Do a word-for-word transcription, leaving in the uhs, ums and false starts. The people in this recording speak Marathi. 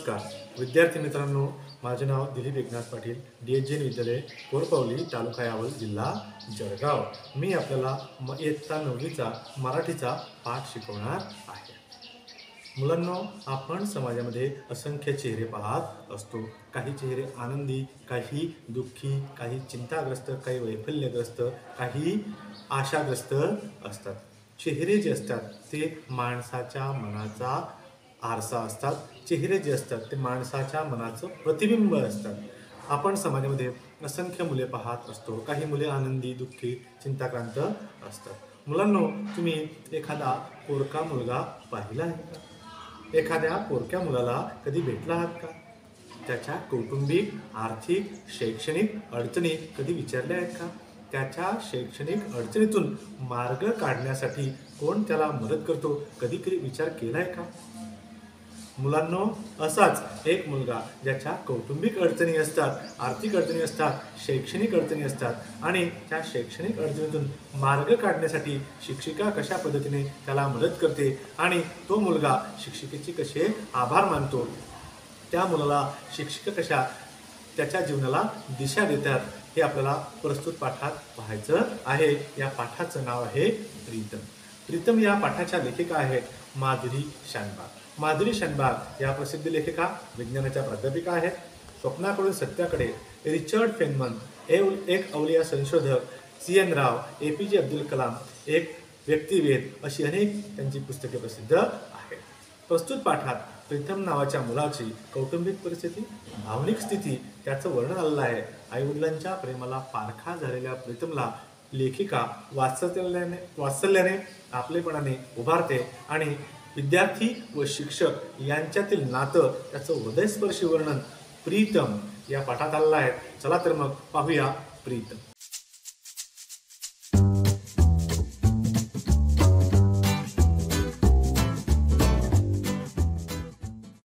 नमस्कार विद्यार्थी मित्रांनो, माझे नाव दिलीप एकनाथ पाटील, डी एच जैन विद्यालय कोरपावली, तालुका यावल, जिल्हा जळगाव। मी आपल्याला इयत्ता नववीचा मराठीचा पाठ शिकवणार आहे। मुलांनो, आपण समाजामध्ये असंख्य चेहरे पाहत असतो। काही चेहरे आनंदी, काही दुःखी, काही चिंताग्रस्त, काही वैफल्यग्रस्त, काही आशाग्रस्त असतात। चेहरे जे असतात ते माणसाच्या मनाचा आरसा असतात। चेहरे जे असतात ते माणसाच्या मनाचं प्रतिबिंब असतात। आपण समाजामध्ये असंख्य मुले पाहत असतो। काही मुले आनंदी, दुःखी, चिंताक्रांत असतात। मुलांनो, तुम्ही एखादा पोरका मुलगा पाहिला आहे का? एखाद्या पोरक्या मुलाला कधी भेटला आहात का? त्याच्या कौटुंबिक, आर्थिक, शैक्षणिक अडचणी कधी विचारल्या आहेत का? त्याच्या शैक्षणिक अडचणीतून मार्ग काढण्यासाठी कोण त्याला मदत करतो, कधी कधी विचार केलाय का? मुलांनो, असाच एक मुलगा ज्याच्या कौटुंबिक अडचणी असतात, आर्थिक अडचणी असतात, शैक्षणिक अडचणी असतात आणि त्या शैक्षणिक अडचणीतून मार्ग काढण्यासाठी शिक्षिका कशा पद्धतीने त्याला मदत करते आणि तो मुलगा शिक्षिकेचे कसे आभार मानतो, त्या मुलाला शिक्षिका कशा त्याच्या जीवनाला दिशा देतात, हे आपल्याला प्रस्तुत पाठात पाहायचं आहे। या पाठाचं नाव आहे प्रीतम। प्रीतम या पाठाच्या लेखिका आहेत माधुरी शानबाग। माधुरी शानबाग या प्रसिद्ध लेखिका, विज्ञानाच्या प्राध्यापिका आहेत। स्वप्नाकडून सत्याकडे, रिचर्ड फेनमन, एक अवलिया संशोधक, C N Rao, A P J Abdul Kalam, एक व्यक्तिवेध, अशी अनेक त्यांची पुस्तके प्रसिद्ध आहेत। प्रस्तुत पाठात प्रीतम नावाच्या मुलाची कौटुंबिक परिस्थिती, भावनिक स्थिती, त्याचं वर्णन आलेलं आहे। आईवडिलांच्या प्रेमाला पारखा झालेल्या प्रीतमला लेखिका वात्सल्याने वात्सल्याने आपलेपणाने उभारते आणि विद्यार्थी व शिक्षक यांच्यातील नातं, त्याचं हृदयस्पर्शी वर्णन प्रीतम या पाठात आलेलं आहे। चला तर मग पाहूया प्रीतम।